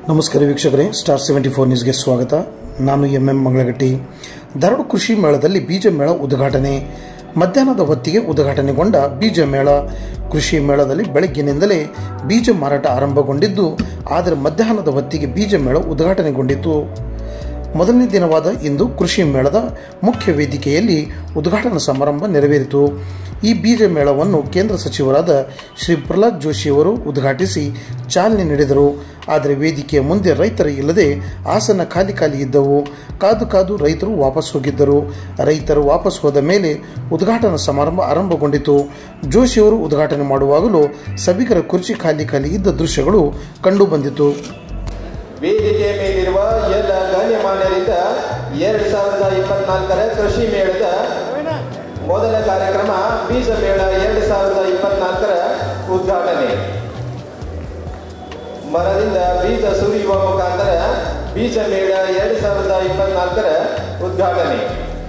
ನಮಸ್ಕಾರ ವೀಕ್ಷಕರೇ, ಸ್ಟಾರ್ 74 ನ್ಯೂಸ್ಗೆ ಸ್ವಾಗತ. ನಾನು ಎಂ ಮಂಗಳಗಟ್ಟಿ. ಧಾರವಾಡ ಕೃಷಿ ಮೇಳದಲ್ಲಿ ಬೀಜ ಮೇಳ ಉದ್ಘಾಟನೆ. ಮಧ್ಯಾಹ್ನದ ಹೊತ್ತಿಗೆ ಉದ್ಘಾಟನೆಗೊಂಡ ಬೀಜ ಮೇಳ. ಕೃಷಿ ಮೇಳದಲ್ಲಿ ಬೆಳಗ್ಗಿನಿಂದಲೇ ಬೀಜ ಮಾರಾಟ ಆರಂಭಗೊಂಡಿದ್ದು, ಆದರೆ ಮಧ್ಯಾಹ್ನದ ಹೊತ್ತಿಗೆ ಬೀಜ ಮೇಳ ಉದ್ಘಾಟನೆಗೊಂಡಿತು. ಮೊದಲನೇ ದಿನವಾದ ಇಂದು ಕೃಷಿ ಮೇಳದ ಮುಖ್ಯ ವೇದಿಕೆಯಲ್ಲಿ ಉದ್ಘಾಟನಾ ಸಮಾರಂಭ ನೆರವೇರಿತು. ಈ ಬೀಜ ಮೇಳವನ್ನು ಕೇಂದ್ರ ಸಚಿವರಾದ ಶ್ರೀ ಪ್ರಹ್ಲಾದ್ ಜೋಶಿ ಅವರು ಉದ್ಘಾಟಿಸಿ ಚಾಲನೆ ನೀಡಿದರು. ಆದರೆ ವೇದಿಕೆಯ ಮುಂದೆ ರೈತರು ಇಲ್ಲದೆ ಆಸನ ಖಾಲಿ ಇದ್ದವು. ಕಾದು ರೈತರು ವಾಪಸ್ ಹೋಗಿದ್ದರು. ರೈತರು ವಾಪಸ್ ಹೋದ ಮೇಲೆ ಉದ್ಘಾಟನಾ ಸಮಾರಂಭ ಆರಂಭಗೊಂಡಿತು. ಜೋಶಿ ಅವರು ಉದ್ಘಾಟನೆ ಮಾಡುವಾಗಲೂ ಸಭಿಕರ ಕುರ್ಚಿ ಖಾಲಿ ಇದ್ದ ದೃಶ್ಯಗಳು ಕಂಡುಬಂದಿತು. ವೇದಿಕೆಯ ಮೇಲಿರುವ ಎಲ್ಲ ಗಣ್ಯಮಾನ್ಯರಿಂದ 2024ರ ಕೃಷಿ ಮೇಳದ ಮೊದಲ ಕಾರ್ಯಕ್ರಮ ಬೀಜ ಮೇಳ 2024ರ ಉದ್ಘಾಟನೆ. ಮರದಿಂದ ಬೀಜ ಸುರಿಯುವ ಮುಖಾಂತರ ಬೀಜ ಮೇಳ 2024ರ ಉದ್ಘಾಟನೆ.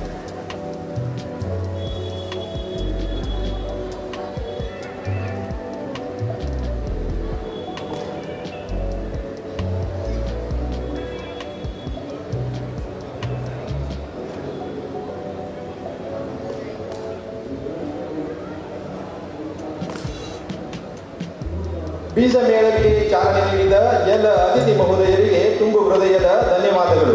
ಬೀಜ ಮೇಳಕ್ಕೆ ಚಾಲನೆ ನೀಡಿದ ಎಲ್ಲ ಅತಿಥಿ ಮಹೋದಯರಿಗೆ ತುಂಬು ಹೃದಯದ ಧನ್ಯವಾದಗಳು.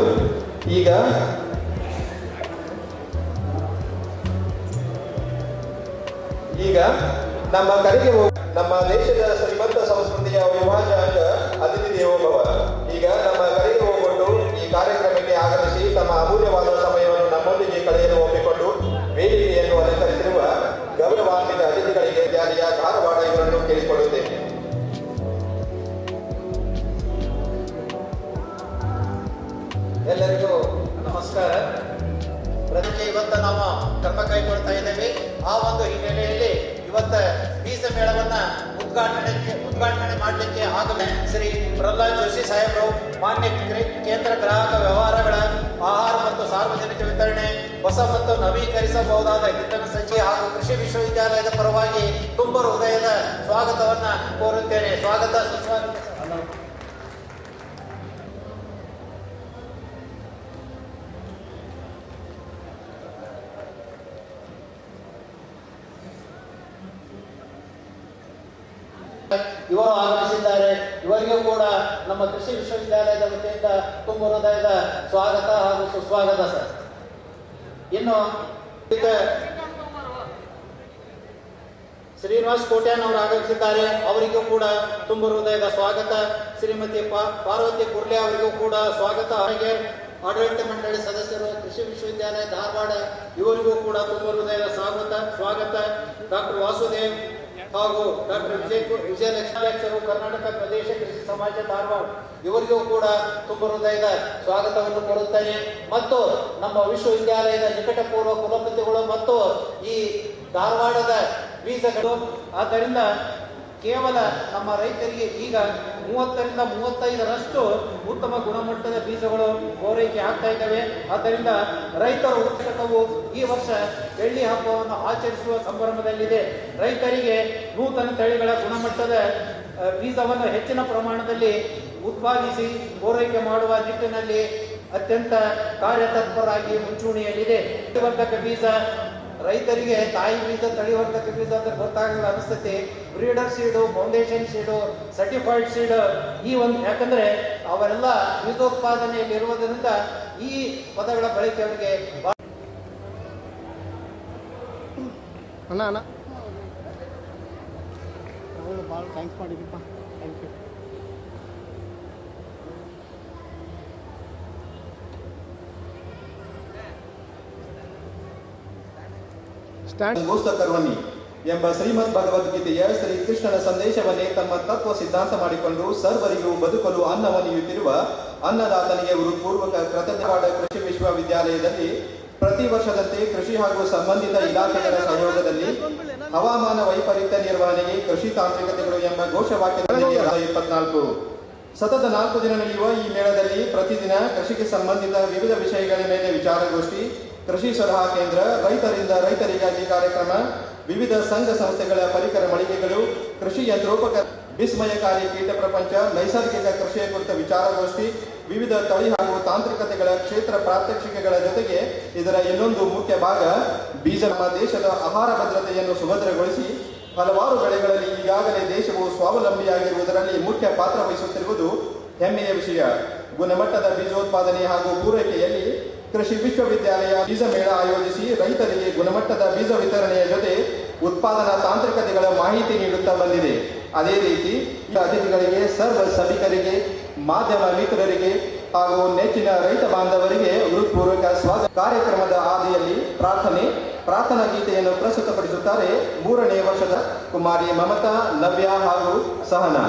ಈಗ ನಮ್ಮ ಕಡೆಗೆ ನಮ್ಮ ದೇಶದ ಶ್ರೀಮಂತ ಸಂಸ್ಕೃತಿಯ ವಿಭಾಜ್ಯ ಅಂಗ ಅತಿಥಿ ದೇವೋಭವ. ಈಗ ನಮ್ಮ ಕಡೆಗೆ ಹೋಗಿಕೊಂಡು ಈ ಕಾರ್ಯಕ್ರಮಕ್ಕೆ ಆಗಮಿಸಿ ತಮ್ಮ ಅಮೂಲ್ಯವಾದ ಸಮಯವನ್ನು ನಮ್ಮೊಂದಿಗೆ ಕಳೆಯಲು ಒಪ್ಪಿಕೊಂಡು ವೇದಿಕೆಯನ್ನು ಅಲಂಕರಿಸಿರುವ ಗೌರವಾನ್ವಿತ ಅತಿಥಿಗಳಿಗೆ ಜಾರಿಯ ಧಾರವಾಡ ಇವರನ್ನು ಕೇಳಿಕೊಳ್ಳುತ್ತೇನೆ. ಎಲ್ಲರಿಗೂ ನಮಸ್ಕಾರ. ಇವತ್ತು ನಾವು ಕ್ರಮ ಕೈಗೊಳ್ತಾ ಇದ್ದೇವೆ. ಆ ಒಂದು ಹಿನ್ನೆಲೆಯಲ್ಲಿ ಇವತ್ತು ಬೀಜ ಮೇಳವನ್ನ ಉದ್ಘಾಟನೆ ಮಾಡಲಿಕ್ಕೆ ಆಗಲೇ ಶ್ರೀ ಪ್ರಹ್ಲಾದ್ ಜೋಶಿ ಸಾಹೇಬರು, ಮಾನ್ಯ ಕೇಂದ್ರ ಗ್ರಾಹಕ ವ್ಯವಹಾರಗಳ ಆಹಾರ ಮತ್ತು ಸಾರ್ವಜನಿಕ ವಿತರಣೆ, ಹೊಸ ಮತ್ತು ನವೀಕರಿಸಬಹುದಾದ ಇಂಧನ ಸಚಿವ ಹಾಗೂ ಕೃಷಿ ವಿಶ್ವವಿದ್ಯಾಲಯದ ಪರವಾಗಿ ತುಂಬ ಹೃದಯದ ಸ್ವಾಗತವನ್ನ ಕೋರುತ್ತೇನೆ. ಸ್ವಾಗತ ಸುಸ್ವಾಗತ. ಇವರು ಆಗಮಿಸಿದ್ದಾರೆ. ಇವರಿಗೂ ಕೂಡ ನಮ್ಮ ಕೃಷಿ ವಿಶ್ವವಿದ್ಯಾಲಯದ ವತಿಯಿಂದ ತುಂಬ ಹೃದಯದ ಸ್ವಾಗತ ಹಾಗೂ ಸುಸ್ವಾಗತ ಸರ್. ಇನ್ನು ಶ್ರೀನಿವಾಸ್ ಕೋಟ್ಯಾನ್ ಅವರು ಆಗಮಿಸಿದ್ದಾರೆ. ಅವರಿಗೂ ಕೂಡ ತುಂಬ ಹೃದಯದ ಸ್ವಾಗತ. ಶ್ರೀಮತಿ ಪಾರ್ವತಿ ಕುರ್ಲೆ ಅವರಿಗೂ ಕೂಡ ಸ್ವಾಗತ. ಹಾಗೆ ಆಡಳಿತ ಮಂಡಳಿ ಸದಸ್ಯರು, ಕೃಷಿ ವಿಶ್ವವಿದ್ಯಾಲಯ ಧಾರವಾಡ, ಇವರಿಗೂ ಕೂಡ ತುಂಬ ಹೃದಯದ ಸ್ವಾಗತ. ಡಾಕ್ಟರ್ ವಾಸುದೇವ್ ಹಾಗೂ ಡಾಕ್ಟರ್ ವಿಜಯಲಕ್ಷ್ಮಿ ಅಧ್ಯಕ್ಷರು, ಕರ್ನಾಟಕ ಪ್ರದೇಶ ಕೃಷಿ ಸಮಾಜ ಧಾರವಾಡ, ಇವರಿಗೂ ಕೂಡ ತುಂಬ ಹೃದಯದ ಸ್ವಾಗತವನ್ನು ಕೋರುತ್ತೇನೆ. ಮತ್ತು ನಮ್ಮ ವಿಶ್ವವಿದ್ಯಾಲಯದ ನಿಕಟಪೂರ್ವ ಕುಲಪತಿಗಳು ಮತ್ತು ಈ ಧಾರವಾಡದ ಬೀಜಗಳು. ಆದ್ದರಿಂದ ಕೇವಲ ನಮ್ಮ ರೈತರಿಗೆ ಈಗ 30ರಿಂದ 35ರಷ್ಟು ಉತ್ತಮ ಗುಣಮಟ್ಟದ ಬೀಜಗಳು ಪೂರೈಕೆ ಆಗ್ತಾ ಇದ್ದಾವೆ. ಆದ್ದರಿಂದ ರೈತರು ಉತ್ಸವವು ಈ ವರ್ಷ ಬೆಳ್ಳಿ ಹಬ್ಬವನ್ನು ಆಚರಿಸುವ ಸಂಭ್ರಮದಲ್ಲಿದೆ. ರೈತರಿಗೆ ನೂತನ ತಳಿಗಳ ಗುಣಮಟ್ಟದ ಬೀಜವನ್ನು ಹೆಚ್ಚಿನ ಪ್ರಮಾಣದಲ್ಲಿ ಉತ್ಪಾದಿಸಿ ಪೂರೈಕೆ ಮಾಡುವ ನಿಟ್ಟಿನಲ್ಲಿ ಅತ್ಯಂತ ಕಾರ್ಯತತ್ಪರಾಗಿ ಮುಂಚೂಣಿಯಲ್ಲಿದೆ. ತಳಿವರ್ಧಕ ಬೀಜ ರೈತರಿಗೆ ತಾಯಿ ಬೀಜ, ತಳಿವರ್ಧಕ ಬೀಜ ಅಂದ್ರೆ ಗೊತ್ತಾಗಲ್ಲ ಅನಿಸ್ತೈತಿ. Breeder seed, foundation seed, certified seed, ಈ ಒಂದು ಯಾಕಂದ್ರೆ ಅವರೆಲ್ಲ ಬೀಜೋತ್ಪಾದನೆಯಲ್ಲಿ ಇರುವುದರಿಂದ ಈ ಪದಗಳ ಬಳಕೆ ಅವರಿಗೆ ಭಾಳ ಥ್ಯಾಂಕ್ಸ್ ಮಾಡಿದೀಪ. Thank you. ಕರ್ವಣಿ ಎಂಬ ಶ್ರೀಮದ್ ಭಗವದ್ಗೀತೆಯ ಶ್ರೀಕೃಷ್ಣನ ಸಂದೇಶವನ್ನೇ ತಮ್ಮ ತತ್ವ ಸಿದ್ಧಾಂತ ಮಾಡಿಕೊಂಡು ಸರ್ವರಿಗೂ ಬದುಕಲು ಅನ್ನವನ್ನಿಯುತ್ತಿರುವ ಅನ್ನದಾತನಿಗೆ ಹೃತ್ಪೂರ್ವಕ ಕೃತಜ್ಞವಾದ ಕೃಷಿ ವಿಶ್ವವಿದ್ಯಾಲಯದಲ್ಲಿ ಪ್ರತಿ ವರ್ಷದಂತೆ ಕೃಷಿ ಹಾಗೂ ಸಂಬಂಧಿತ ಇಲಾಖೆಗಳ ಸಹಯೋಗದಲ್ಲಿ ಹವಾಮಾನ ವೈಪರೀತ್ಯ ನಿರ್ವಹಣೆಗೆ ಕೃಷಿ ತಾಂತ್ರಿಕತೆಗಳು ಎಂಬ ಘೋಷವಾಕ್ಯದಲ್ಲಿ 2024 ಸತತ 4 ದಿನ ನಡೆಯುವ ಈ ಮೇಳದಲ್ಲಿ ಪ್ರತಿದಿನ ಕೃಷಿಗೆ ಸಂಬಂಧಿತ ವಿವಿಧ ವಿಷಯಗಳ ಮೇಲೆ ವಿಚಾರಗೋಷ್ಠಿ, ಕೃಷಿ ಸಲಹಾ ಕೇಂದ್ರ, ರೈತರಿಂದ ರೈತರಿಗಾಗಿ ಕಾರ್ಯಕ್ರಮ, ವಿವಿಧ ಸಂಘ ಸಂಸ್ಥೆಗಳ ಪರಿಕರ ಮಳಿಗೆಗಳು, ಕೃಷಿ ಯಂತ್ರೋಪಕರಣ ವಿಸ್ಮಯಕಾರಿ ಕೀಟ ಪ್ರಪಂಚ, ನೈಸರ್ಗಿಕ ಕೃಷಿಯ ಕುರಿತ ವಿಚಾರಗೋಷ್ಠಿ, ವಿವಿಧ ತಳಿ ಹಾಗೂ ತಾಂತ್ರಿಕತೆಗಳ ಕ್ಷೇತ್ರ ಪ್ರಾತ್ಯಕ್ಷಿಕೆಗಳ ಜೊತೆಗೆ ಇದರ ಇನ್ನೊಂದು ಮುಖ್ಯ ಭಾಗ ಬೀಜ ನಮ್ಮ ದೇಶದ ಆಹಾರ ಭದ್ರತೆಯನ್ನು ಸುಭದ್ರಗೊಳಿಸಿ ಹಲವಾರು ಬೆಳೆಗಳಲ್ಲಿ ಈಗಾಗಲೇ ದೇಶವು ಸ್ವಾವಲಂಬಿಯಾಗಿರುವುದರಲ್ಲಿ ಮುಖ್ಯ ಪಾತ್ರ ವಹಿಸುತ್ತಿರುವುದು ಹೆಮ್ಮೆಯ ವಿಷಯ. ಗುಣಮಟ್ಟದ ಬೀಜೋತ್ಪಾದನೆ ಹಾಗೂ ಪೂರೈಕೆಯಲ್ಲಿ ಕೃಷಿ ವಿಶ್ವವಿದ್ಯಾಲಯ ಬೀಜ ಮೇಳ ಆಯೋಜಿಸಿ ರೈತರಿಗೆ ಗುಣಮಟ್ಟದ ಬೀಜ ವಿತರಣೆಯ ಜೊತೆ ಉತ್ಪಾದನಾ ತಾಂತ್ರಿಕತೆಗಳ ಮಾಹಿತಿ ನೀಡುತ್ತಾ ಬಂದಿದೆ. ಅದೇ ರೀತಿ ಅತಿಥಿಗಳಿಗೆ, ಸರ್ವ ಸಭಿಕರಿಗೆ, ಮಾಧ್ಯಮ ಮಿತ್ರರಿಗೆ ಹಾಗೂ ನೆಚ್ಚಿನ ರೈತ ಬಾಂಧವರಿಗೆ ಹೃತ್ಪೂರ್ವಕ ಸ್ವಾಗತ. ಕಾರ್ಯಕ್ರಮದ ಆದಿಯಲ್ಲಿ ಪ್ರಾರ್ಥನಾ ಗೀತೆಯನ್ನು ಪ್ರಸ್ತುತಪಡಿಸುತ್ತಾರೆ 3ನೇ ವರ್ಷದ ಕುಮಾರಿ ಮಮತಾ, ನವ್ಯ ಹಾಗೂ ಸಹನಾ.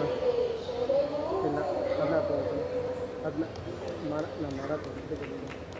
ಅದನ್ನ